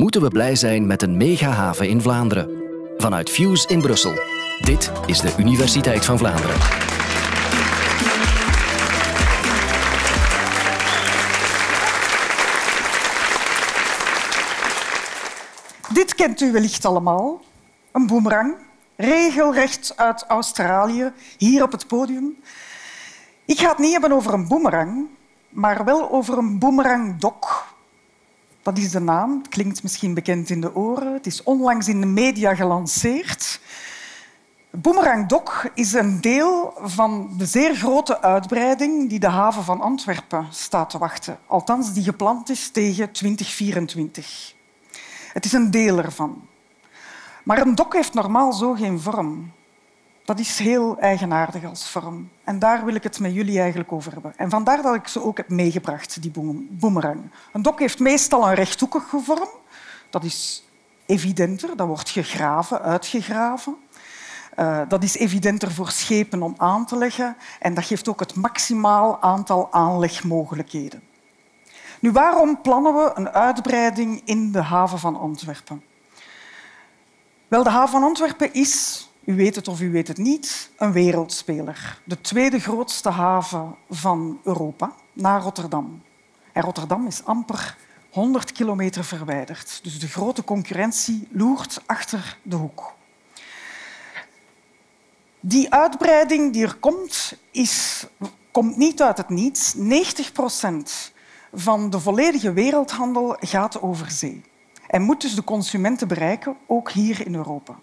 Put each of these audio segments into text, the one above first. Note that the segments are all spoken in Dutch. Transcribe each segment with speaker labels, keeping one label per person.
Speaker 1: moeten we blij zijn met een megahaven in Vlaanderen. Vanuit Fuse in Brussel. Dit is de Universiteit van Vlaanderen.
Speaker 2: Dit kent u wellicht allemaal. Een boemerang, regelrecht uit Australië, hier op het podium. Ik ga het niet hebben over een boemerang, maar wel over een boemerangdok. Dat is de naam. Het klinkt misschien bekend in de oren. Het is onlangs in de media gelanceerd. Boemerangdok is een deel van de zeer grote uitbreiding die de haven van Antwerpen staat te wachten. Althans, die gepland is tegen 2024. Het is een deel ervan. Maar een dok heeft normaal zo geen vorm. Dat is heel eigenaardig als vorm. En daar wil ik het met jullie eigenlijk over hebben. En vandaar dat ik ze ook heb meegebracht, die boemerang. Een dok heeft meestal een rechthoekige vorm. Dat is evidenter. Dat wordt gegraven, uitgegraven. Dat is evidenter voor schepen om aan te leggen. En dat geeft ook het maximaal aantal aanlegmogelijkheden. Nu, waarom plannen we een uitbreiding in de haven van Antwerpen? Wel, de haven van Antwerpen is, u weet het of u weet het niet, een wereldspeler. De tweede grootste haven van Europa, na Rotterdam. En Rotterdam is amper 100 kilometer verwijderd. Dus de grote concurrentie loert achter de hoek. Die uitbreiding die er komt niet uit het niets. 90% van de volledige wereldhandel gaat over zee. En moet dus de consumenten bereiken, ook hier in Europa.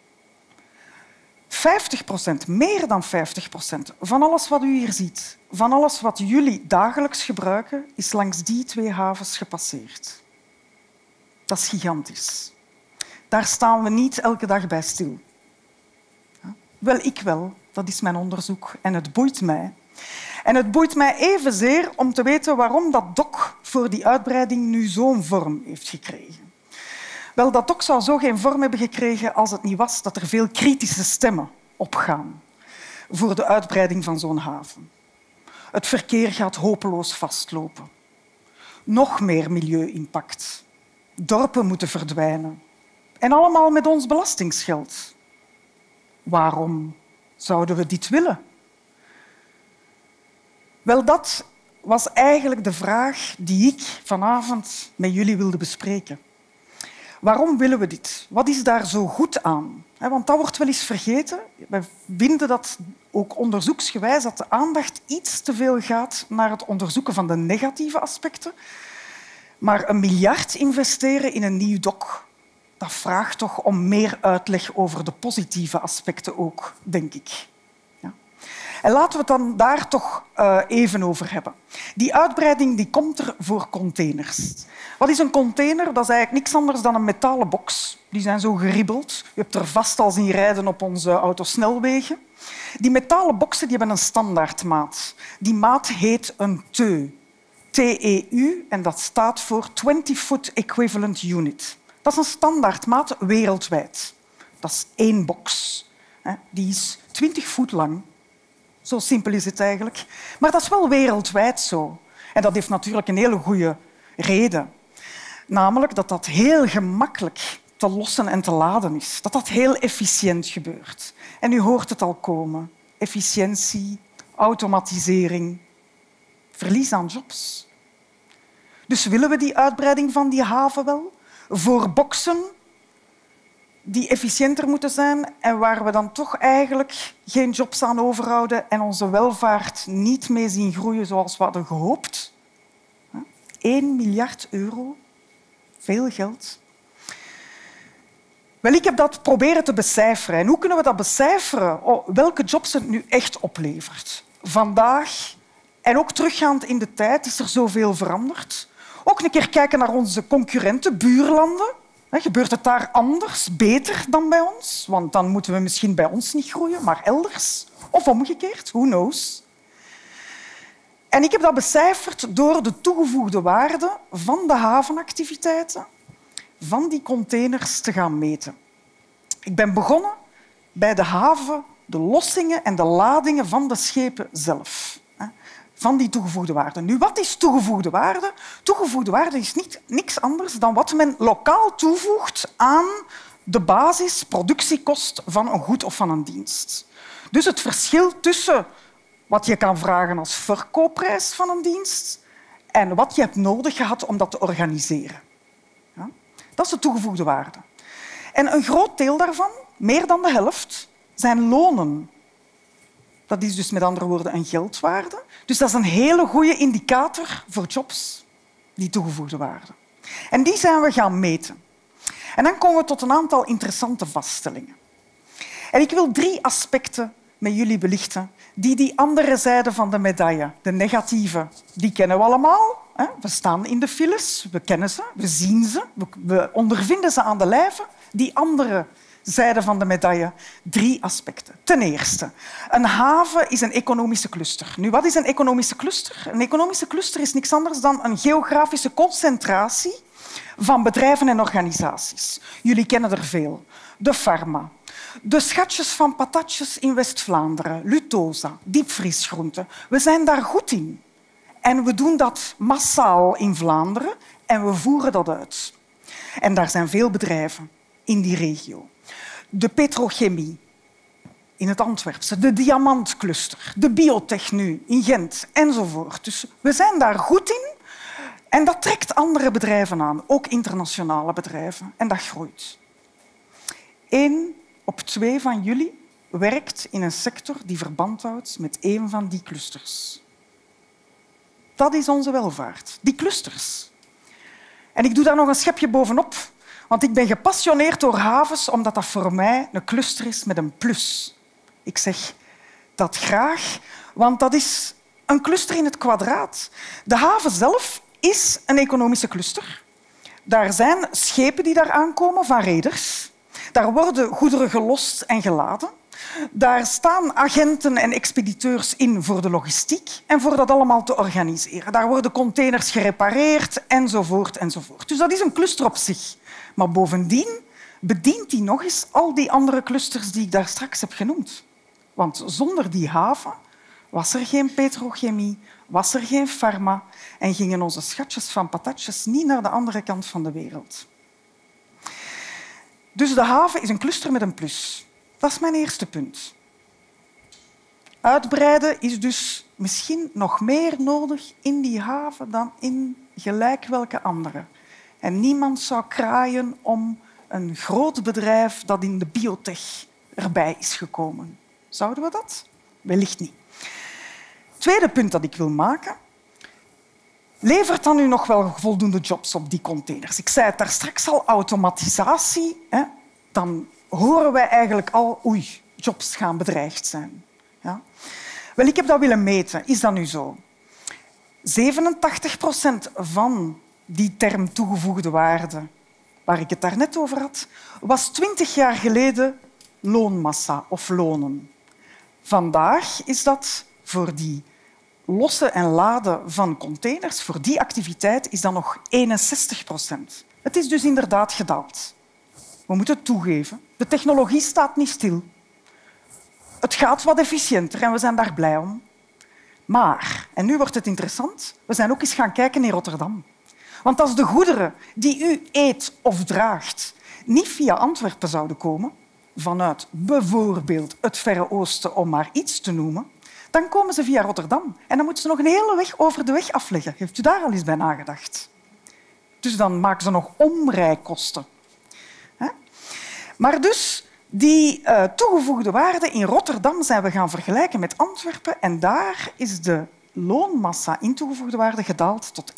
Speaker 2: 50%, meer dan 50% van alles wat u hier ziet, van alles wat jullie dagelijks gebruiken, is langs die twee havens gepasseerd. Dat is gigantisch. Daar staan we niet elke dag bij stil. Wel, ik wel. Dat is mijn onderzoek en het boeit mij. En het boeit mij evenzeer om te weten waarom dat dok voor die uitbreiding nu zo'n vorm heeft gekregen. Wel, dat dok zou zo geen vorm hebben gekregen als het niet was dat er veel kritische stemmen opgaan voor de uitbreiding van zo'n haven. Het verkeer gaat hopeloos vastlopen. Nog meer milieu-impact. Dorpen moeten verdwijnen. En allemaal met ons belastingsgeld. Waarom zouden we dit willen? Wel, dat was eigenlijk de vraag die ik vanavond met jullie wilde bespreken. Waarom willen we dit? Wat is daar zo goed aan? Want dat wordt wel eens vergeten. We vinden dat ook onderzoeksgewijs dat de aandacht iets te veel gaat naar het onderzoeken van de negatieve aspecten. Maar 1 miljard investeren in een nieuw dok, dat vraagt toch om meer uitleg over de positieve aspecten ook, denk ik. Ja. En laten we het dan daar toch even over hebben. Die uitbreiding die komt er voor containers. Wat is een container? Dat is eigenlijk niks anders dan een metalen box. Die zijn zo geribbeld. U hebt er vast al zien rijden op onze autosnelwegen. Die metalen boxen die hebben een standaardmaat. Die maat heet een TEU. TEU, en dat staat voor 20-foot equivalent unit. Dat is een standaardmaat wereldwijd. Dat is 1 box. Die is 20 voet lang. Zo simpel is het eigenlijk. Maar dat is wel wereldwijd zo. En dat heeft natuurlijk een hele goede reden. Namelijk dat dat heel gemakkelijk te lossen en te laden is. Dat dat heel efficiënt gebeurt. En u hoort het al komen. Efficiëntie, automatisering, verlies aan jobs. Dus willen we die uitbreiding van die haven wel? Voor boksen die efficiënter moeten zijn en waar we dan toch eigenlijk geen jobs aan overhouden en onze welvaart niet mee zien groeien zoals we hadden gehoopt. 1 miljard euro. Veel geld. Wel, ik heb dat proberen te becijferen. En hoe kunnen we dat becijferen? Welke jobs het nu echt oplevert? Vandaag en ook teruggaand in de tijd is er zoveel veranderd. Ook een keer kijken naar onze concurrenten, buurlanden. Gebeurt het daar anders, beter dan bij ons? Want dan moeten we misschien bij ons niet groeien, maar elders. Of omgekeerd, who knows? En ik heb dat becijferd door de toegevoegde waarde van de havenactiviteiten van die containers te gaan meten. Ik ben begonnen bij de haven, de lossingen en de ladingen van de schepen zelf. van die toegevoegde waarde. Nu, wat is toegevoegde waarde? Toegevoegde waarde is niks anders dan wat men lokaal toevoegt aan de basisproductiekost van een goed of van een dienst. Dus het verschil tussen wat je kan vragen als verkoopprijs van een dienst en wat je hebt nodig gehad om dat te organiseren. Ja? Dat is de toegevoegde waarde. En een groot deel daarvan, meer dan de helft, zijn lonen. Dat is dus met andere woorden een geldwaarde. Dus dat is een hele goede indicator voor jobs, die toegevoegde waarde. En die zijn we gaan meten. En dan komen we tot een aantal interessante vaststellingen. En ik wil 3 aspecten met jullie belichten die andere zijde van de medaille, de negatieve, die kennen we allemaal. We staan in de files, we kennen ze, we zien ze, we ondervinden ze aan de lijve. Die andere zijde van de medaille, 3 aspecten. Ten eerste, een haven is een economische cluster. Nu, wat is een economische cluster? Een economische cluster is niks anders dan een geografische concentratie van bedrijven en organisaties. Jullie kennen er veel. De Pharma, de schatjes van patatjes in West-Vlaanderen, Lutosa, diepvriesgroenten. We zijn daar goed in. En we doen dat massaal in Vlaanderen en we voeren dat uit. En daar zijn veel bedrijven in die regio. De petrochemie in het Antwerpse, de diamantcluster, de biotech nu in Gent enzovoort. Dus we zijn daar goed in en dat trekt andere bedrijven aan, ook internationale bedrijven, en dat groeit. 1 op 2 van jullie werkt in een sector die verband houdt met 1 van die clusters. Dat is onze welvaart, die clusters. En ik doe daar nog een schepje bovenop, want ik ben gepassioneerd door havens omdat dat voor mij een cluster is met een plus. Ik zeg dat graag, want dat is een cluster in het kwadraat. De haven zelf is een economische cluster. Daar zijn schepen die daar aankomen van reders. Daar worden goederen gelost en geladen. Daar staan agenten en expediteurs in voor de logistiek en voor dat allemaal te organiseren. Daar worden containers gerepareerd enzovoort, enzovoort. Dus dat is een cluster op zich. Maar bovendien bedient die nog eens al die andere clusters die ik daar straks heb genoemd. Want zonder die haven was er geen petrochemie, was er geen pharma en gingen onze schatjes van patatjes niet naar de andere kant van de wereld. Dus de haven is een cluster met een plus. Dat is mijn eerste punt. Uitbreiden is dus misschien nog meer nodig in die haven dan in gelijk welke andere. En niemand zou kraaien om een groot bedrijf dat in de biotech erbij is gekomen. Zouden we dat? Wellicht niet. Tweede punt dat ik wil maken. Levert dan nu nog wel voldoende jobs op die containers? Ik zei het daar straks al, automatisatie. Dan horen wij eigenlijk al, oei, jobs gaan bedreigd zijn. Ja? Wel, ik heb dat willen meten. Is dat nu zo? 87% van die term toegevoegde waarde, waar ik het daarnet over had, was 20 jaar geleden loonmassa of lonen. Vandaag is dat voor die lossen en laden van containers, voor die activiteit is dat nog 61%. Het is dus inderdaad gedaald. We moeten het toegeven. De technologie staat niet stil. Het gaat wat efficiënter en we zijn daar blij om. Maar, en nu wordt het interessant, we zijn ook eens gaan kijken in Rotterdam. Want als de goederen die u eet of draagt niet via Antwerpen zouden komen, vanuit bijvoorbeeld het Verre Oosten, om maar iets te noemen, dan komen ze via Rotterdam. En dan moeten ze nog een hele weg over de weg afleggen. Heeft u daar al eens bij nagedacht? Dus dan maken ze nog omrijkosten. Maar dus die toegevoegde waarde in Rotterdam zijn we gaan vergelijken met Antwerpen en daar is de loonmassa in toegevoegde waarde gedaald tot 51%.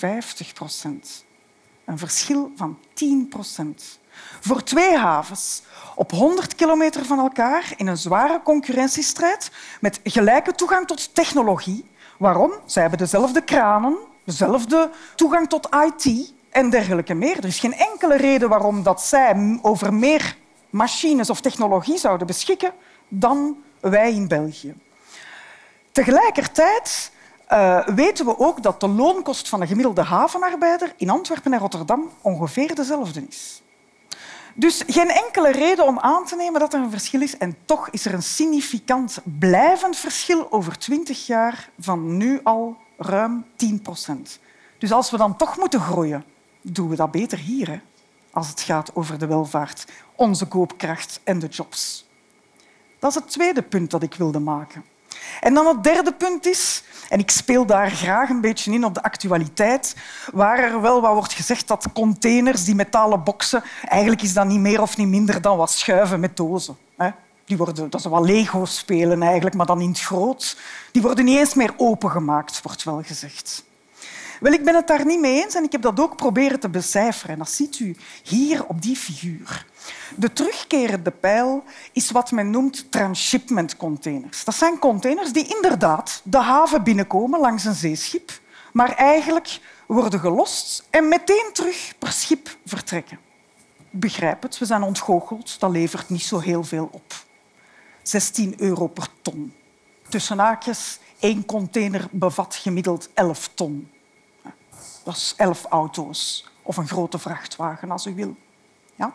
Speaker 2: Een verschil van 10%. Voor 2 havens op 100 kilometer van elkaar in een zware concurrentiestrijd met gelijke toegang tot technologie. Waarom? Zij hebben dezelfde kranen, dezelfde toegang tot IT en dergelijke meer. Er is geen enkele reden waarom dat zij over meer machines of technologie zouden beschikken dan wij in België. Tegelijkertijd weten we ook dat de loonkost van een gemiddelde havenarbeider in Antwerpen en Rotterdam ongeveer dezelfde is. Dus geen enkele reden om aan te nemen dat er een verschil is. En toch is er een significant blijvend verschil over 20 jaar van nu al ruim 10%. Dus als we dan toch moeten groeien, doen we dat beter hier, hè? Als het gaat over de welvaart, onze koopkracht en de jobs. Dat is het tweede punt dat ik wilde maken. En dan het derde punt is, en ik speel daar graag een beetje in op de actualiteit, waar er wel wat wordt gezegd dat containers, die metalen boksen, eigenlijk is dat niet meer of niet minder dan wat schuiven met dozen. Dat is wat Lego spelen eigenlijk, maar dan in het groot. Die worden niet eens meer opengemaakt, wordt wel gezegd. Wel, ik ben het daar niet mee eens en ik heb dat ook proberen te becijferen. En dat ziet u hier op die figuur. De terugkerende pijl is wat men noemt transshipment containers. Dat zijn containers die inderdaad de haven binnenkomen langs een zeeschip, maar eigenlijk worden gelost en meteen terug per schip vertrekken. Ik begrijp het, we zijn ontgoocheld. Dat levert niet zo heel veel op. €16 per ton. Tussen haakjes, 1 container bevat gemiddeld 11 ton. Dat is 11 auto's of een grote vrachtwagen, als u wil. Ja?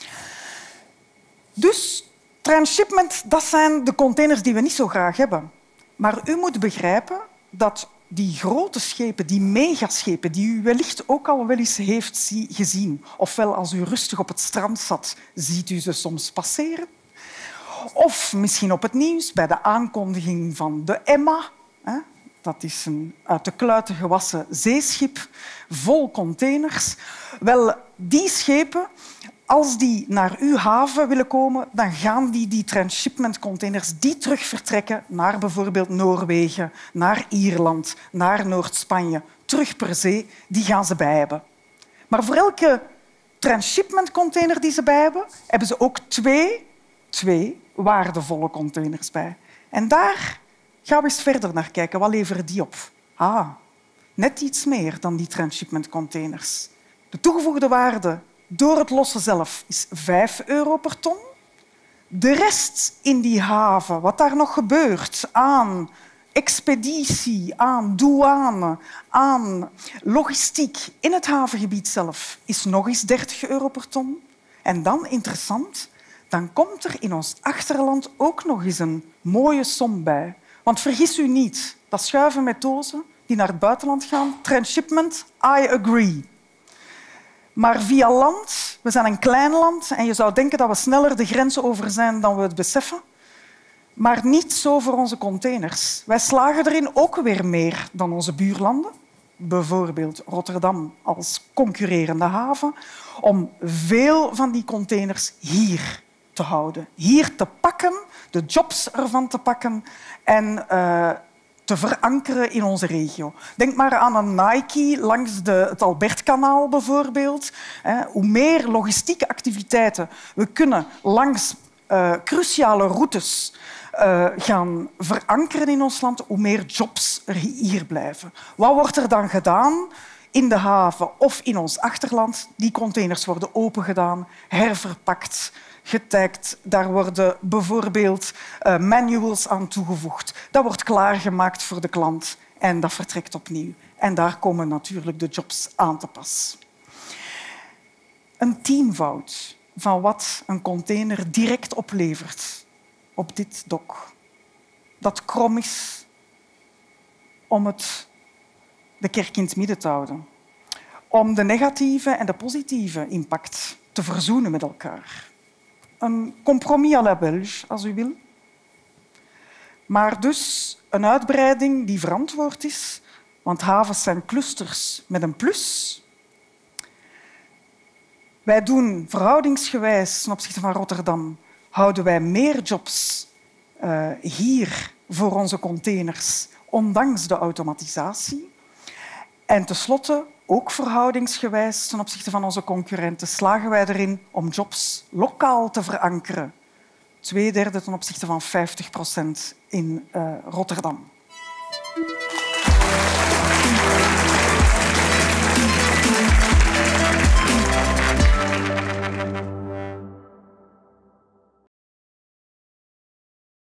Speaker 2: Dus transshipment, dat zijn de containers die we niet zo graag hebben. Maar u moet begrijpen dat die grote schepen, die megaschepen, die u wellicht ook al wel eens heeft gezien, ofwel als u rustig op het strand zat, ziet u ze soms passeren, of misschien op het nieuws bij de aankondiging van de Emma. Dat is een uit de kluiten gewassen zeeschip vol containers. Wel, die schepen, als die naar uw haven willen komen, dan gaan die transshipment containers die terug vertrekken naar bijvoorbeeld Noorwegen, naar Ierland, naar Noord-Spanje, terug per zee, die gaan ze bij hebben. Maar voor elke transshipment container die ze bij hebben, hebben ze ook twee waardevolle containers bij. En daar gaan we eens verder naar kijken. Wat leveren die op? Net iets meer dan die transshipment containers. De toegevoegde waarde door het lossen zelf is €5 per ton. De rest in die haven, wat daar nog gebeurt aan expeditie, aan douane, aan logistiek in het havengebied zelf, is nog eens €30 per ton. En dan, interessant, dan komt er in ons achterland ook nog eens een mooie som bij. Want vergis u niet, dat schuiven met dozen die naar het buitenland gaan, transshipment, I agree. Maar via land, we zijn een klein land en je zou denken dat we sneller de grenzen over zijn dan we het beseffen. Maar niet zo voor onze containers. Wij slagen erin ook weer meer dan onze buurlanden, bijvoorbeeld Rotterdam als concurrerende haven, om veel van die containers hier te houden. Hier te pakken, de jobs ervan te pakken en te verankeren in onze regio. Denk maar aan een Nike langs het Albertkanaal bijvoorbeeld. Hoe meer logistieke activiteiten we kunnen langs cruciale routes gaan verankeren in ons land, hoe meer jobs er hier blijven. Wat wordt er dan gedaan in de haven of in ons achterland? Die containers worden opengedaan, herverpakt, getagd. Daar worden bijvoorbeeld manuals aan toegevoegd. Dat wordt klaargemaakt voor de klant en dat vertrekt opnieuw. En daar komen natuurlijk de jobs aan te pas. Een tienvoud van wat een container direct oplevert op dit dok. Dat krom is om de kerk in het midden te houden. Om de negatieve en de positieve impact te verzoenen met elkaar. Een compromis à la Belge, als u wil. Maar dus een uitbreiding die verantwoord is, want havens zijn clusters met een plus. Wij doen verhoudingsgewijs ten opzichte van Rotterdam, houden wij meer jobs hier voor onze containers, ondanks de automatisatie. En tenslotte, ook verhoudingsgewijs ten opzichte van onze concurrenten, slagen wij erin om jobs lokaal te verankeren. 2/3 ten opzichte van 50% in Rotterdam.